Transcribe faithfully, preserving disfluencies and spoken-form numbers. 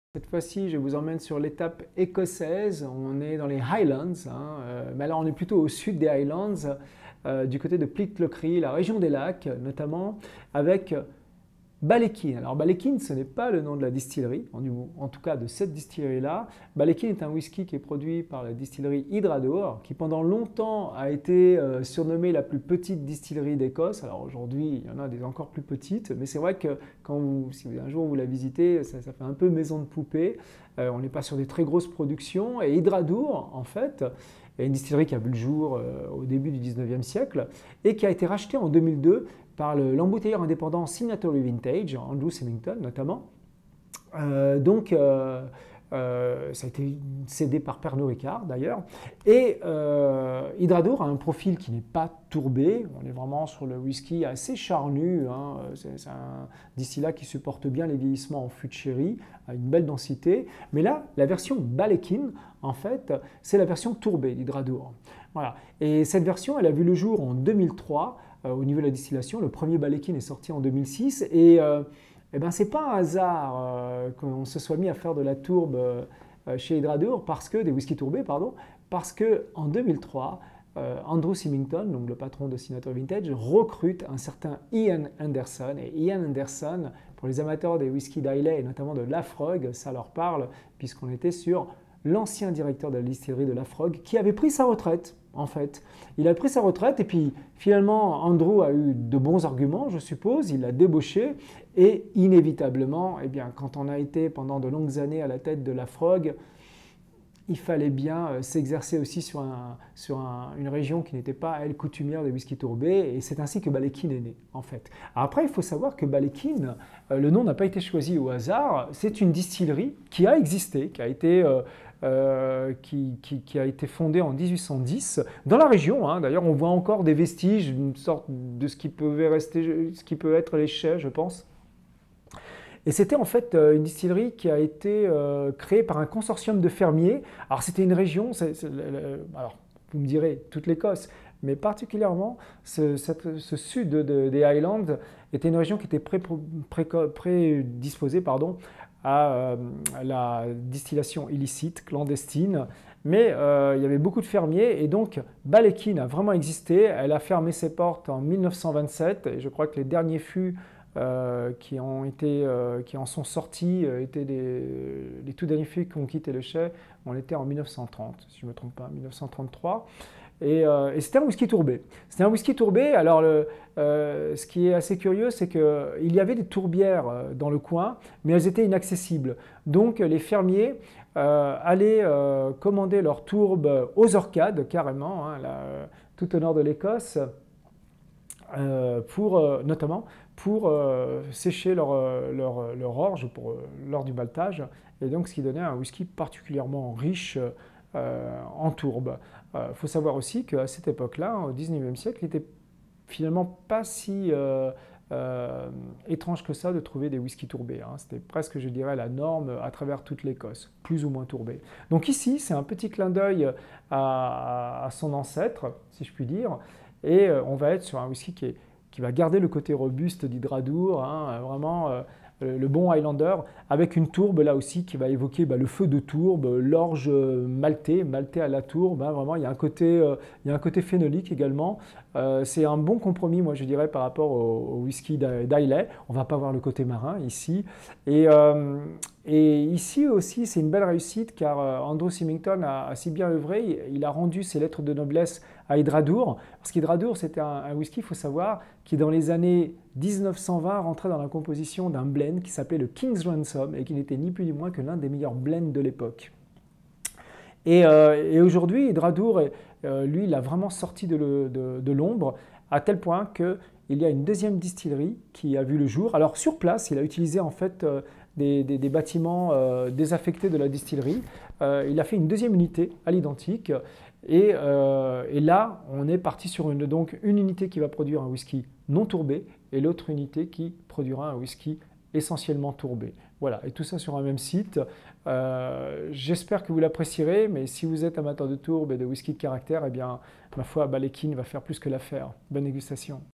Cette fois-ci, je vous emmène sur l'étape écossaise. On est dans les Highlands, hein, euh, mais alors on est plutôt au sud des Highlands, euh, du côté de Pitlochry, la région des lacs notamment, avec Ballekyn. Alors Ballekyn, ce n'est pas le nom de la distillerie, en, en tout cas de cette distillerie-là. Ballekyn est un whisky qui est produit par la distillerie Hydradour, qui pendant longtemps a été euh, surnommée la plus petite distillerie d'Écosse. Alors aujourd'hui, il y en a des encore plus petites, mais c'est vrai que quand vous, si un jour vous la visitez, ça, ça fait un peu maison de poupée. Euh, on n'est pas sur des très grosses productions. Et Hydradour, en fait, est une distillerie qui a vu le jour euh, au début du dix-neuvième siècle et qui a été rachetée en deux mille deux par l'embouteilleur indépendant Signatory Vintage, Andrew Symington notamment. Euh, donc, euh, euh, ça a été cédé par Pernod Ricard d'ailleurs. Et euh, Hydradour a un profil qui n'est pas tourbé. On est vraiment sur le whisky assez charnu. Hein. C'est un distillat qui supporte bien les vieillissements en fût de sherry, à une belle densité. Mais là, la version Ballekyn, en fait, c'est la version tourbée d'Hydradour. Voilà. Et cette version, elle a vu le jour en deux mille trois. Euh, au niveau de la distillation, le premier Ballekyn est sorti en deux mille six et, euh, eh ben, c'est pas un hasard euh, qu'on se soit mis à faire de la tourbe euh, chez Hydradour parce que des whisky tourbés, pardon, parce que en deux mille trois, euh, Andrew Symington, donc le patron de Signatory Vintage, recrute un certain Ian Anderson. Et Ian Anderson, pour les amateurs des whisky d'Islay et notamment de Laphroaig, ça leur parle puisqu'on était sur l'ancien directeur de la distillerie de Laphroaig qui avait pris sa retraite. En fait, il a pris sa retraite et puis finalement Andrew a eu de bons arguments, je suppose, il l'a débauché et inévitablement, eh bien, quand on a été pendant de longues années à la tête de Laphroaig, il fallait bien s'exercer aussi sur, un, sur un, une région qui n'était pas, elle, coutumière des whisky tourbés, et c'est ainsi que Ballekyn est né, en fait. Alors après, il faut savoir que Ballekyn, euh, le nom n'a pas été choisi au hasard, c'est une distillerie qui a existé, qui a été... Euh, Euh, qui, qui, qui a été fondée en dix-huit cent dix dans la région. Hein. D'ailleurs, on voit encore des vestiges, une sorte de ce qui peut, rester, ce qui peut être les chais, je pense. Et c'était en fait une distillerie qui a été euh, créée par un consortium de fermiers. Alors c'était une région, c est, c est, alors vous me direz toute l'Écosse, mais particulièrement ce, cette, ce sud de, de, des Highlands était une région qui était prédisposée pardon, à euh, la distillation illicite, clandestine. Mais euh, il y avait beaucoup de fermiers et donc Ballekyn a vraiment existé. Elle a fermé ses portes en mille neuf cent vingt-sept et je crois que les derniers fûts euh, qui, ont été, euh, qui en sont sortis euh, étaient des, les tout derniers fûts qui ont quitté le chai. On était en mille neuf cent trente, si je ne me trompe pas, mille neuf cent trente-trois. Et, euh, et c'était un whisky tourbé. C'était un whisky tourbé. Alors, le, euh, ce qui est assez curieux, c'est qu'il y avait des tourbières dans le coin, mais elles étaient inaccessibles. Donc, les fermiers euh, allaient euh, commander leurs tourbes aux Orcades, carrément, hein, là, tout au nord de l'Écosse, euh, pour, euh, notamment pour euh, sécher leur, leur, leur orge pour, lors du maltage. Et donc, ce qui donnait un whisky particulièrement riche euh, en tourbe. Il euh, faut savoir aussi qu'à cette époque-là, au dix-neuvième siècle, il n'était finalement pas si euh, euh, étrange que ça de trouver des whisky tourbés. Hein. C'était presque, je dirais, la norme à travers toute l'Écosse, plus ou moins tourbés. Donc ici, c'est un petit clin d'œil à, à son ancêtre, si je puis dire, et euh, on va être sur un whisky qui, est, qui va garder le côté robuste d'Hydradour, hein, vraiment... Euh, le bon Highlander, avec une tourbe là aussi qui va évoquer bah, le feu de tourbe, l'orge maltais, maltais à la tourbe, hein, vraiment il y a un côté, euh, il y a un côté phénolique également. Euh, c'est un bon compromis, moi je dirais, par rapport au, au whisky d'Islay. On ne va pas voir le côté marin ici. Et, euh, et ici aussi, c'est une belle réussite car Andrew Symington a, a si bien œuvré, il a rendu ses lettres de noblesse à Hydradour, parce qu'Hydradour c'était un, un whisky, il faut savoir, qui dans les années mille neuf cent vingt rentrait dans la composition d'un blend qui s'appelait le King's Ransom et qui n'était ni plus ni moins que l'un des meilleurs blends de l'époque. Et, euh, et aujourd'hui, Hydradour, euh, lui, il a vraiment sorti de, de, de l'ombre à tel point qu'il y a une deuxième distillerie qui a vu le jour. Alors sur place, il a utilisé en fait euh, des, des, des bâtiments euh, désaffectés de la distillerie. Euh, il a fait une deuxième unité à l'identique. Et, euh, et là, on est parti sur une, donc, une unité qui va produire un whisky non tourbé et l'autre unité qui produira un whisky essentiellement tourbé. Voilà, et tout ça sur un même site. Euh, J'espère que vous l'apprécierez, mais si vous êtes amateur de tourbe et de whisky de caractère, eh bien, ma foi, Ballekyn va faire plus que l'affaire. Bonne dégustation.